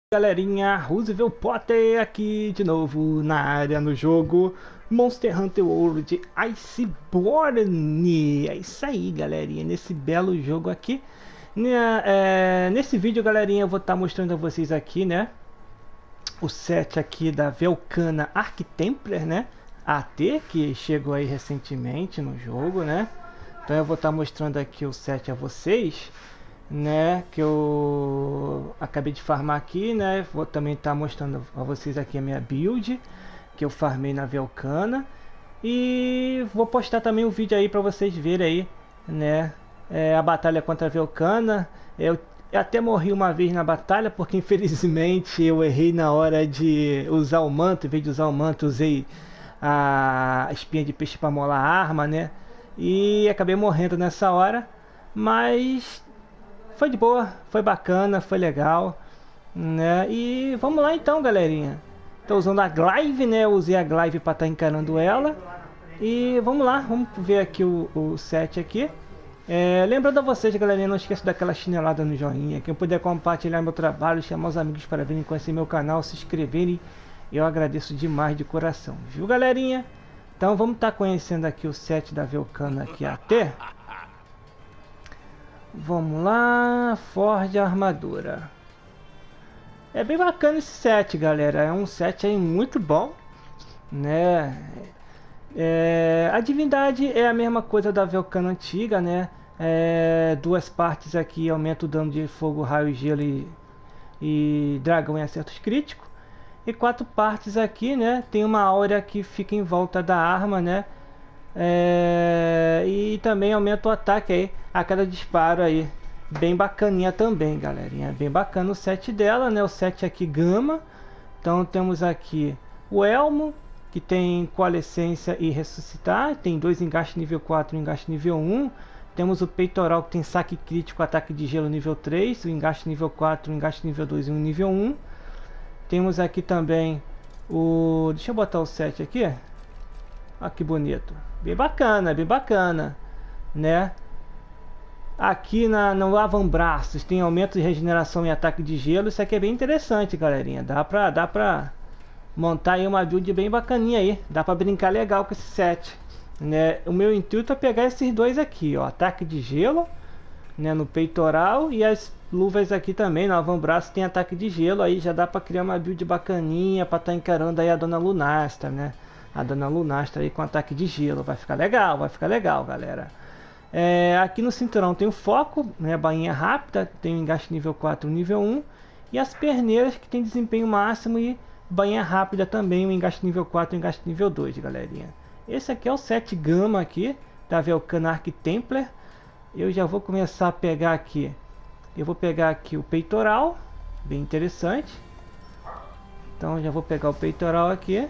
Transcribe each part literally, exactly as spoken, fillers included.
Galerinha, Roosevelt Potter aqui de novo na área no jogo Monster Hunter World Iceborne. É isso aí, galerinha, nesse belo jogo aqui, né, é, nesse vídeo, galerinha, eu vou estar tá mostrando a vocês aqui, né, o set aqui da Velkhana Archtemplar, né, A T, que chegou aí recentemente no jogo, né. Então eu vou estar tá mostrando aqui o set a vocês, né, que eu acabei de farmar aqui, né. Vou também estar tá mostrando a vocês aqui a minha build que eu farmei na Velkhana, e vou postar também um vídeo aí para vocês verem aí, né, é, a batalha contra a Velkhana. Eu até morri uma vez na batalha porque infelizmente eu errei na hora de usar o manto. Em vez de usar o manto, usei a espinha de peixe para molar a arma, né, e acabei morrendo nessa hora, mas foi de boa, foi bacana, foi legal, né? E vamos lá então, galerinha. Tô usando a Glaive, né? Eu usei a Glaive para estar tá encarando ela. E vamos lá, vamos ver aqui o, o set aqui. É, lembrando a vocês, galerinha, não esqueça daquela chinelada no joinha. Quem puder compartilhar meu trabalho, chamar os amigos para virem conhecer meu canal, se inscreverem, eu agradeço demais de coração, viu, galerinha? Então vamos estar tá conhecendo aqui o set da Velkhana aqui até. Vamos lá, Forge Armadura. É bem bacana esse set, galera. É um set aí muito bom, né? É, a divindade é a mesma coisa da Velkhana antiga, né? É, duas partes aqui aumenta o dano de fogo, raio, gelo e, e dragão em acertos críticos. E quatro partes aqui, né? Tem uma áurea que fica em volta da arma, né? É, e também aumenta o ataque aí a cada disparo aí. Bem bacaninha também, galerinha. Bem bacana o set dela, né? O set aqui gama. Então temos aqui o elmo, que tem coalescência e ressuscitar. Tem dois engastes nível quatro e um engaste nível um. Temos o peitoral, que tem saque crítico, ataque de gelo nível três. O engaste nível quatro, o engaste nível dois e um nível um. Temos aqui também o... Deixa eu botar o set aqui. Olha que bonito. Bem bacana, bem bacana, né? Aqui na, no avambraços tem aumento de regeneração e ataque de gelo. Isso aqui é bem interessante, galerinha. Dá pra, dá pra montar aí uma build bem bacaninha aí. Dá pra brincar legal com esse set, né? O meu intuito é pegar esses dois aqui, ó. Ataque de gelo, né, no peitoral, e as luvas aqui também no avambraço tem ataque de gelo. Aí já dá pra criar uma build bacaninha pra estar tá encarando aí a Dona Lunastra, né? A Dona Lunastra aí com ataque de gelo. Vai ficar legal, vai ficar legal, galera. É, aqui no cinturão tem o foco, né, bainha rápida, tem o engaste nível quatro, nível um. E as perneiras, que tem desempenho máximo e bainha rápida também, o engaste nível quatro e o engaste nível dois, galerinha. Esse aqui é o set gama aqui da Velkhana Archtemplar. Eu já vou começar a pegar aqui. Eu vou pegar aqui o peitoral, bem interessante. Então já vou pegar o peitoral aqui.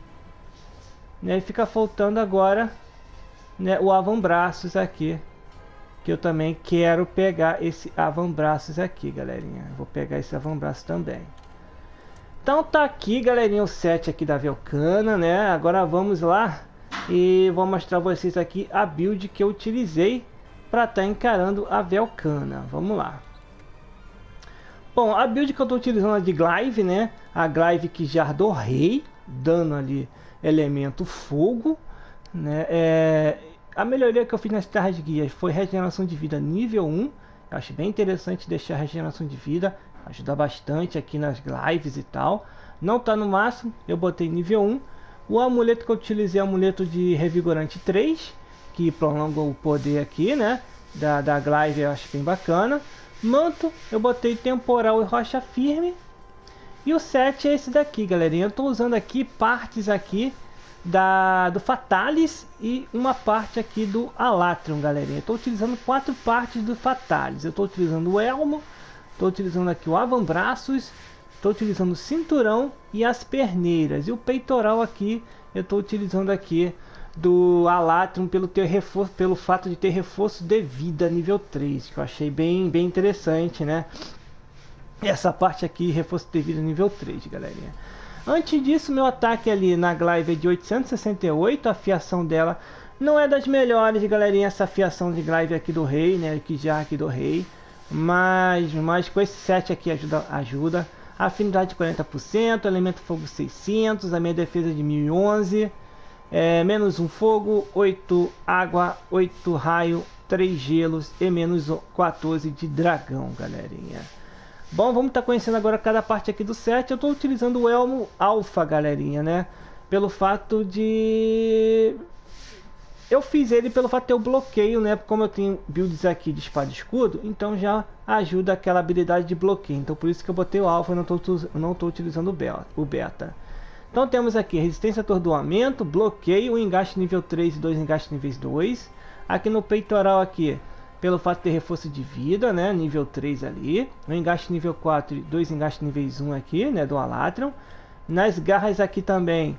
E fica faltando agora, né, o avambraços aqui, que eu também quero pegar esse avambraços aqui, galerinha. Eu vou pegar esse avambraço também. Então tá aqui, galerinha, o set aqui da Velkhana, né? Agora vamos lá e vou mostrar pra vocês aqui a build que eu utilizei para estar tá encarando a Velkhana. Vamos lá. Bom, a build que eu tô utilizando é de Glaive, né? A Glaive que jardou rei, dando ali elemento fogo, né? É, a melhoria que eu fiz nas terras guias foi regeneração de vida nível um. Eu acho bem interessante deixar a regeneração de vida, ajuda bastante aqui nas Glaives e tal. Não tá no máximo, eu botei nível um. O amuleto que eu utilizei é o amuleto de revigorante três, que prolonga o poder aqui, né, da, da Glaive. Eu acho bem bacana. Manto eu botei temporal e rocha firme. E o set é esse daqui, galerinha. Eu estou usando aqui partes aqui da, do Fatalis e uma parte aqui do Alatrion, galerinha. Estou utilizando quatro partes do Fatalis. Eu estou utilizando o elmo, estou utilizando aqui o avambraços, estou utilizando o cinturão e as perneiras. E o peitoral aqui, eu estou utilizando aqui do Alatrion pelo, ter reforço, pelo fato de ter reforço de vida nível três, que eu achei bem, bem interessante, né? Essa parte aqui, reforço de vida nível três, galerinha. Antes disso, meu ataque ali na Glaive é de oitocentos e sessenta e oito. A fiação dela não é das melhores, galerinha. Essa fiação de Glaive aqui do rei, né? Que já aqui do rei. Mas, mas com esse set aqui ajuda, ajuda. afinidade quarenta por cento, elemento fogo seiscentos, a minha defesa de mil e onze, é, menos um fogo, oito água, oito raio, três gelos e menos quatorze de dragão, galerinha. Bom, vamos estar tá conhecendo agora cada parte aqui do set. Eu estou utilizando o elmo alfa, galerinha, né? Pelo fato de... Eu fiz ele pelo fato de ter o bloqueio, né? Como eu tenho builds aqui de espada e escudo, então já ajuda aquela habilidade de bloqueio. Então por isso que eu botei o alfa e não estou não tô utilizando o beta. Então temos aqui resistência a atordoamento, bloqueio, um engaste nível três e dois engastes níveis dois. Aqui no peitoral aqui, pelo fato de ter reforço de vida, né? Nível três ali. Um engaste nível quatro e dois engastes níveis um aqui, né? Do Alatron. Nas garras aqui também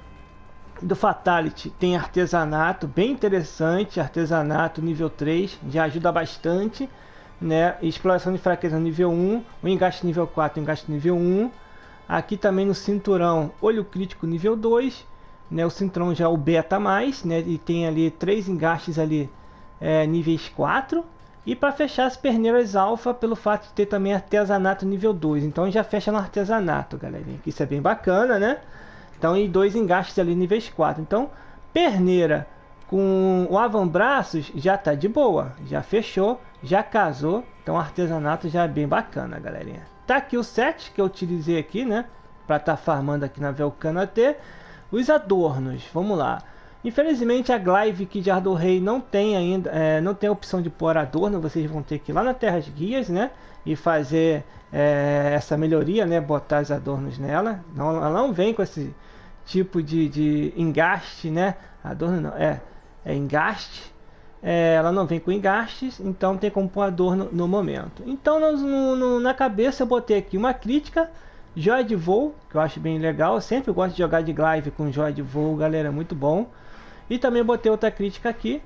do Fatality tem artesanato, bem interessante, artesanato nível três, já ajuda bastante, né? Exploração de fraqueza nível um, o engaste nível quatro, o engaste nível um. Aqui também no cinturão, olho crítico nível dois, né? O cinturão já é o beta mais, né? E tem ali três engastes ali, é, níveis quatro. E para fechar as perneiras alfa, pelo fato de ter também artesanato nível dois, então já fecha no artesanato, galerinha, que isso é bem bacana, né? Então, e dois engastes ali níveis quatro. Então, perneira com o avambraços já tá de boa. Já fechou, já casou. Então, artesanato já é bem bacana, galerinha. Tá aqui o set que eu utilizei aqui, né? Para estar tá farmando aqui na Velkhana T. Os adornos, vamos lá. Infelizmente, a Glaive aqui de Ardor Rei não tem ainda, é, não tem a opção de pôr adorno. Vocês vão ter que ir lá na Terras Guias, né? E fazer é, essa melhoria, né? Botar os adornos nela. Não, ela não vem com esse tipo de, de engaste, né? Adorno não, é, é engaste. É, ela não vem com engastes, então tem como pôr adorno no momento. Então no, no, na cabeça eu botei aqui uma crítica, joia de voo, que eu acho bem legal. Eu sempre gosto de jogar de Glaive com joia de voo, galera, muito bom. E também botei outra crítica aqui.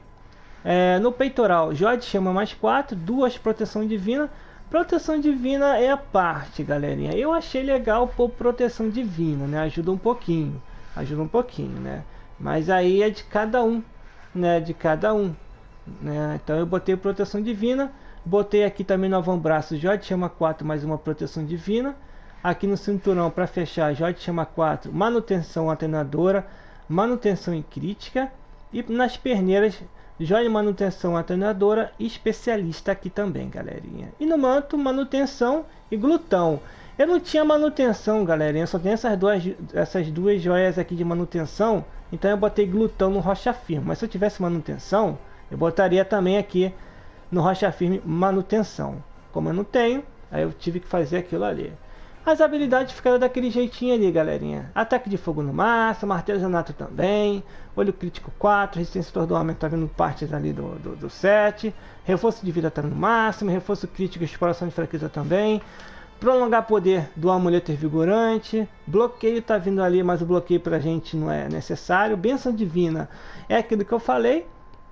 É, no peitoral, joia de chama mais quatro, duas proteção divina. Proteção divina é a parte, galerinha. Eu achei legal pôr proteção divina, né? Ajuda um pouquinho. Ajuda um pouquinho, né? Mas aí é de cada um, né? De cada um, né? Então eu botei proteção divina. Botei aqui também no avambraço joia de chama quatro mais uma proteção divina. Aqui no cinturão para fechar joia de chama quatro, manutenção atenuadora, manutenção em crítica. E nas perneiras, joia de manutenção atenuadora e especialista aqui também, galerinha. E no manto, manutenção e glutão. Eu não tinha manutenção, galerinha, só tem essas duas, essas duas joias aqui de manutenção. Então eu botei glutão no rocha firme. Mas se eu tivesse manutenção, eu botaria também aqui no rocha firme manutenção. Como eu não tenho, aí eu tive que fazer aquilo ali. As habilidades ficaram daquele jeitinho ali, galerinha. Ataque de fogo no máximo, artesanato também, olho crítico quatro, resistência a atordoamento tá vendo partes ali do, do, do set, reforço de vida tá no máximo, reforço crítico e exploração de fraqueza também, prolongar poder do amuleto revigorante, bloqueio tá vindo ali, mas o bloqueio pra gente não é necessário, bênção divina é aquilo que eu falei,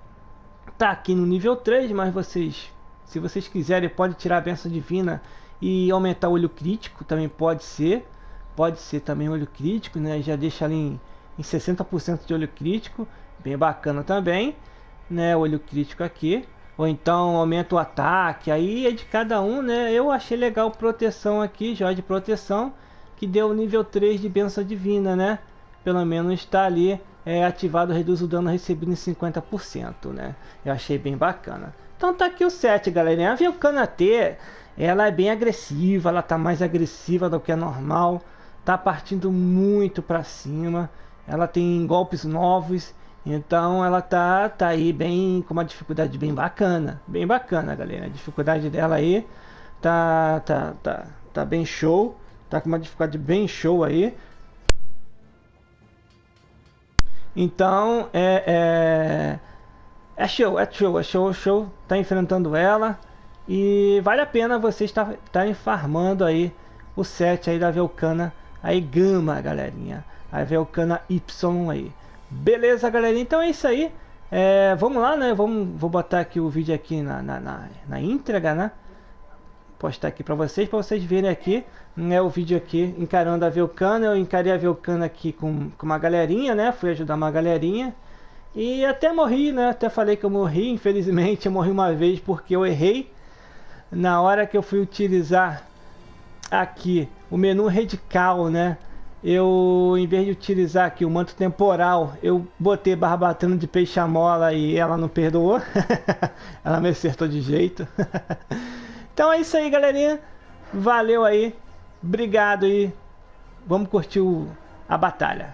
tá aqui no nível três, mas vocês, se vocês quiserem, pode tirar a bênção divina e aumentar o olho crítico, também pode ser. Pode ser também olho crítico, né? Já deixa ali em, em sessenta por cento de olho crítico. Bem bacana também, né? Olho crítico aqui. Ou então aumenta o ataque. Aí é de cada um, né? Eu achei legal proteção aqui, joia de proteção, que deu nível três de bênção divina, né? Pelo menos está ali é, ativado, reduz o dano recebido em cinquenta por cento, né? Eu achei bem bacana. Então tá aqui o set, galera. A Velkhana T, ela é bem agressiva, ela tá mais agressiva do que a normal, tá partindo muito para cima, ela tem golpes novos, então ela tá, tá aí bem, com uma dificuldade bem bacana, bem bacana, galera. A dificuldade dela aí tá, tá, tá, tá bem show, tá com uma dificuldade bem show aí. Então é, é, é show, é show, é show, show, tá enfrentando ela. E vale a pena vocês estarem farmando aí o set aí da Velkhana aí Gama, galerinha. A Velkhana Y aí. Beleza, galerinha? Então é isso aí. É, vamos lá, né? Vamos, vou botar aqui o vídeo aqui na, na, na, na entrega, né? Postar aqui para vocês, para vocês verem aqui, né? O vídeo aqui encarando a Velkhana. Eu encarei a Velkhana aqui com, com uma galerinha, né? Fui ajudar uma galerinha. E até morri, né? Até falei que eu morri. Infelizmente eu morri uma vez porque eu errei. Na hora que eu fui utilizar aqui o menu radical, né? Eu, em vez de utilizar aqui o manto temporal, eu botei barbatana de peixe-mola e ela não perdoou. Ela me acertou de jeito. Então é isso aí, galerinha. Valeu aí. Obrigado aí. Vamos curtir o, a batalha.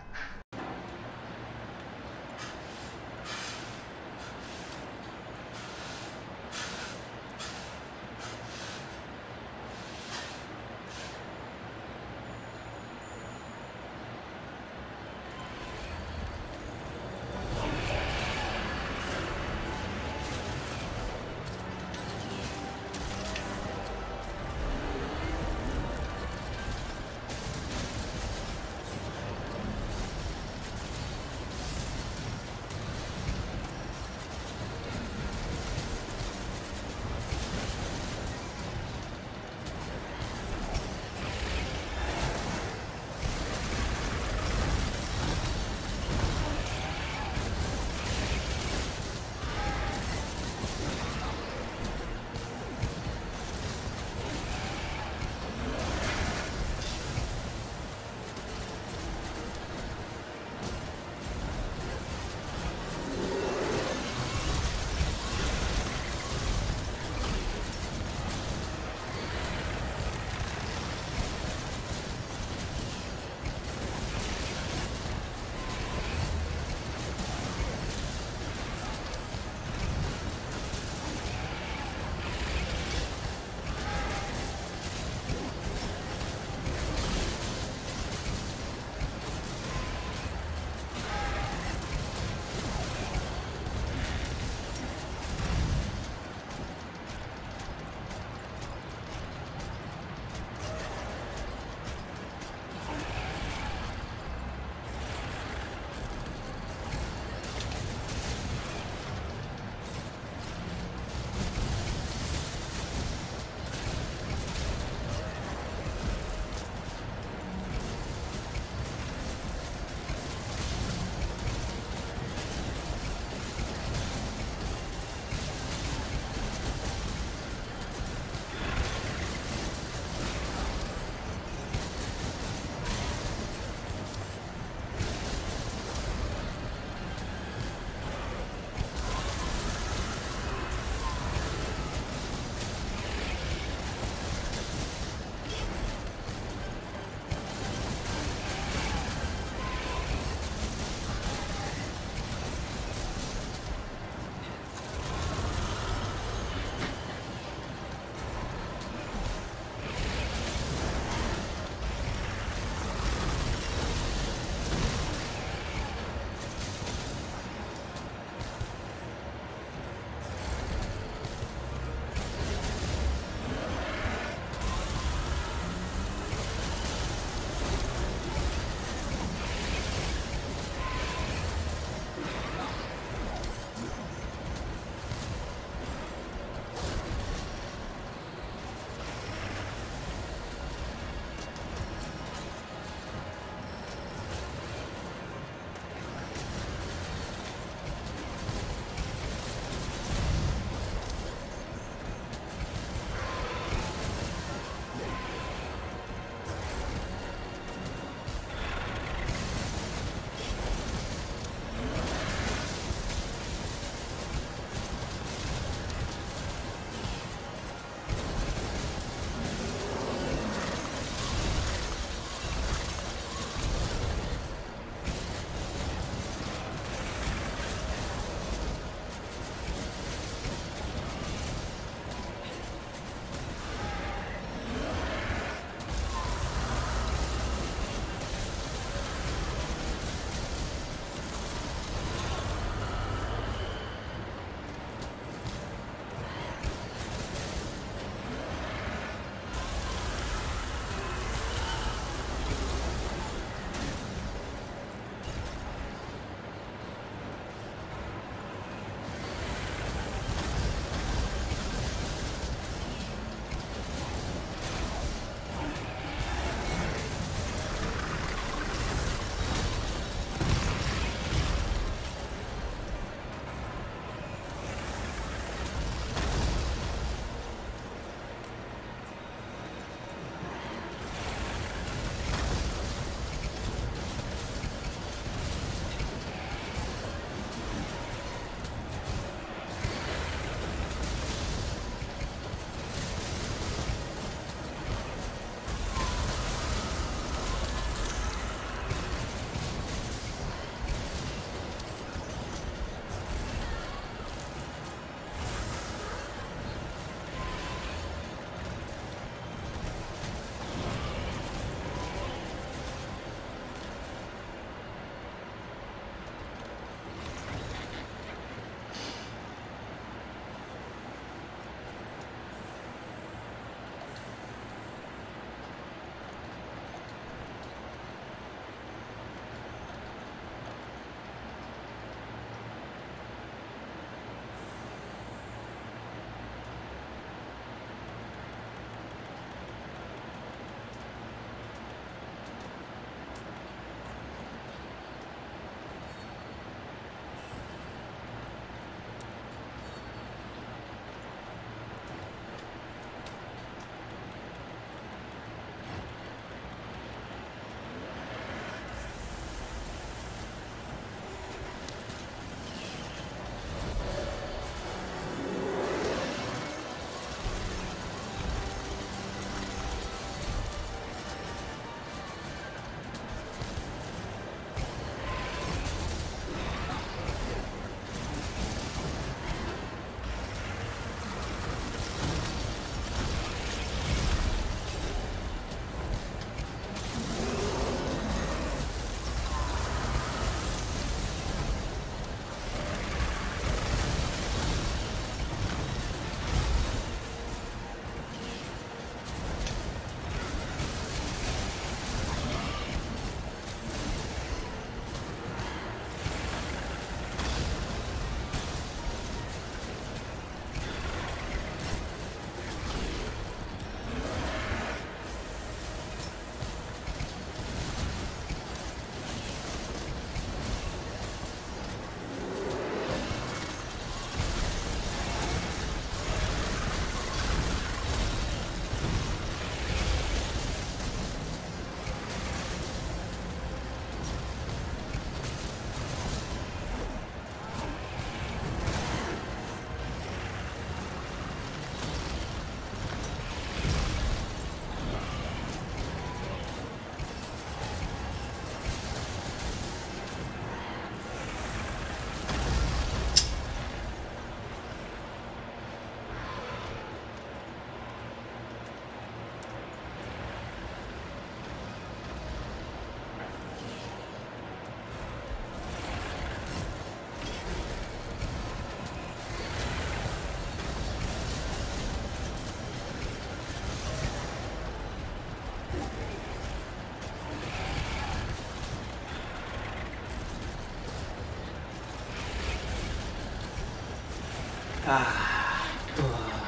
Ah, tô...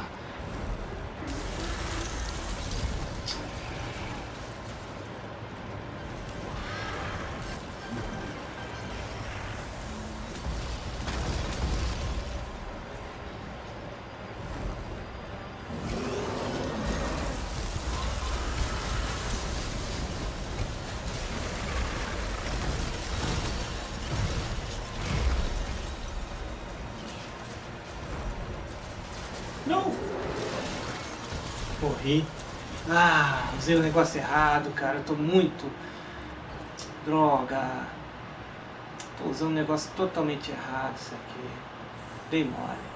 Não! Morri. Ah, usei o negócio errado, cara. Eu tô muito... Droga. Tô usando um negócio totalmente errado isso aqui. Dei mole.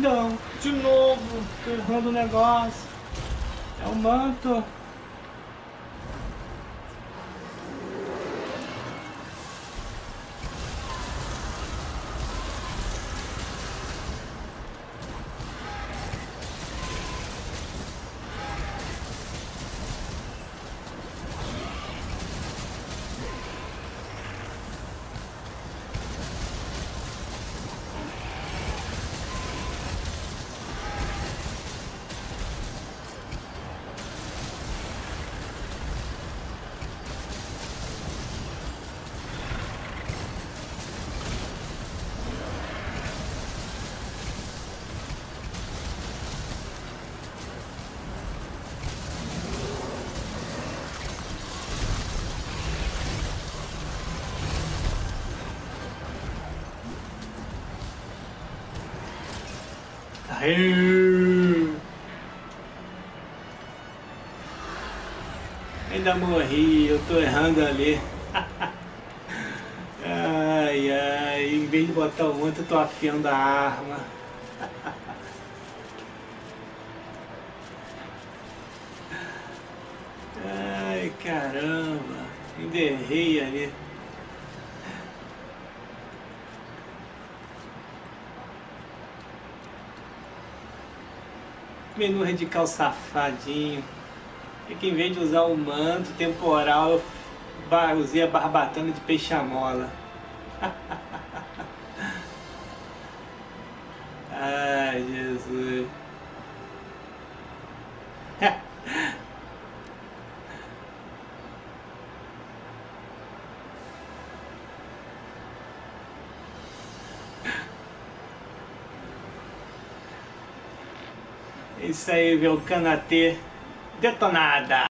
Não, de novo, tô errando o negócio. É o manto. Aê! Ainda morri, eu tô errando ali. Ai, ai, em vez de botar o manto, eu tô afiando a arma. Ai, caramba, ainda errei ali. Menu radical safadinho. É que em vez de usar o manto temporal, eu usei a barbatana de peixe-mola. Ai, Jesus. Isso aí, Velcanatê detonada.